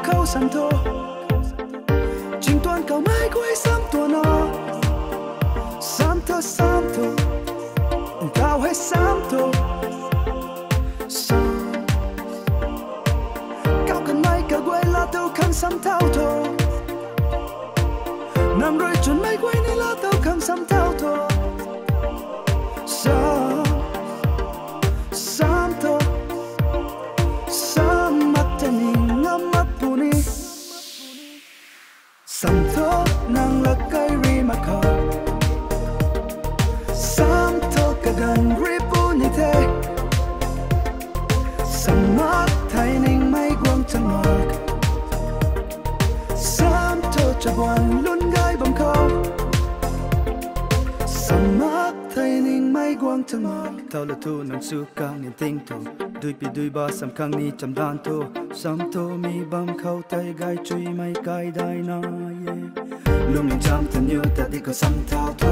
khâu sắm thô trình toàn cầu mai quay sắm tua nó sắm thô cao hay sắm thô cao cần mai cả quay là đâu khăn sắm thao thô nằm rồi chuẩn mai quay này là đâu khăn sắm thao thô sắm thô sắm mắt chân hình ngắm mắt bùni sắm thô nàng là cây ri mà khờ sắm thô cả gần ri bùni thế sắm mắt thay ninh mây quang chân ngọt sắm thô cho buồn luôn gai bằng khâu sắm mắt thay ninh mây quang chân ngọt thao là thu nàng su càng niềm tinh thổ đôi bị đôi ba sắm khang ni chấm đan thô sắm thô mi băng khâu tay gai chui mây cay đai na lúc mình chăm thân yêu ta đi có sắm thao thô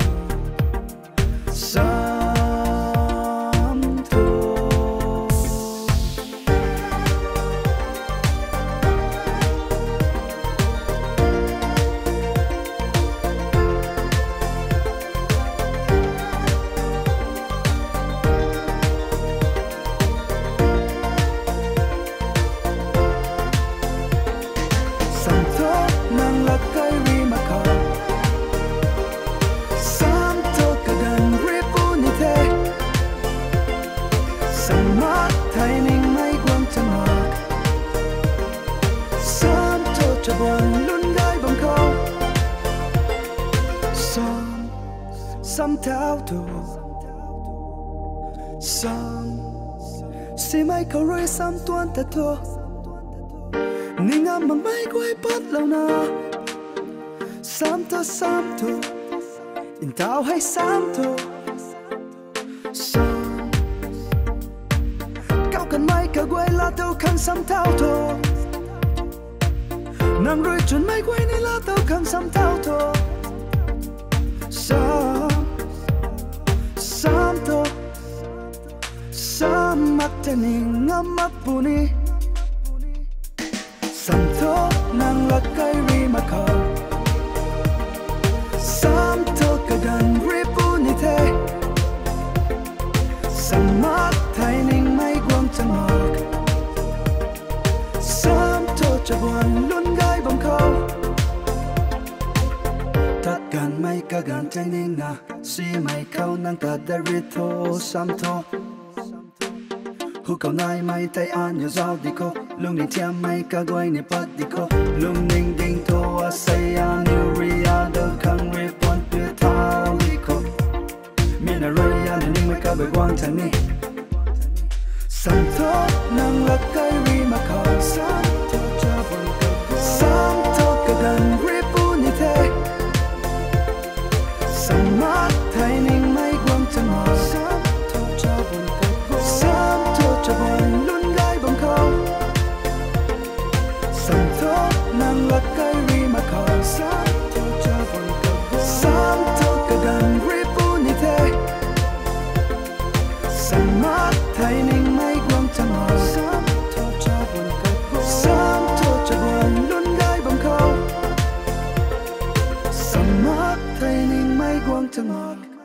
sắm thao thô sắm si mai cầu rơi sắm tuan ta thô ninh ngắm bằng mây quay bắt lâu na sắm thô in tao hay sắm thô sắm cao cần mây cả quay là tao khăn sắm thao thô nàng rồi chuẩn mây quay này là tao khăn sắm thao thô sắm thô sắm mắt chân hình ngắm mắt bùni sắm thô nàng là cây ri mà khờ sắm thô cả gần ri bùni thế sắm mắt thay ninh mây quang chân ngọt sắm thô cho buồn luôn gai bằng khâu tất gần mây cả gần trái ninh na si mây khâu nàng ta đã rít thô sắm thô hu cầu nai mây tay an nhiều dao đi cô lung ninh chia mây cả quay này bắt đi cô lung ninh đinh thô a say a new ria đơn khang rip one tuyệt thao đi cô miền a ria nên ninh mây cả bởi quang chẳng ni sắm thô nàng là cây ri mà khờ sắm thô cho buồn cầu sắm thô cả gần rip bùni thế sắm mắt thay ninh mây quang chân ngọt sắm thô cho buồn cầu sắm thô cho buồn luôn gai bằng khâu sắm thô nàng là cây ri mà khờ sắm thô cho buồn cầu sắm thô cả gần ri bùni thế sắm mắt thay ninh mây quang chân ngọt sắm thô cho buồn cầu sắm thô cho buồn luôn gai bằng khâu sắm mắt thay ninh mây quang chân ngọt